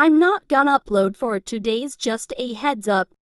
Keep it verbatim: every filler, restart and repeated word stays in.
I'm not gonna upload for two days, just a heads up.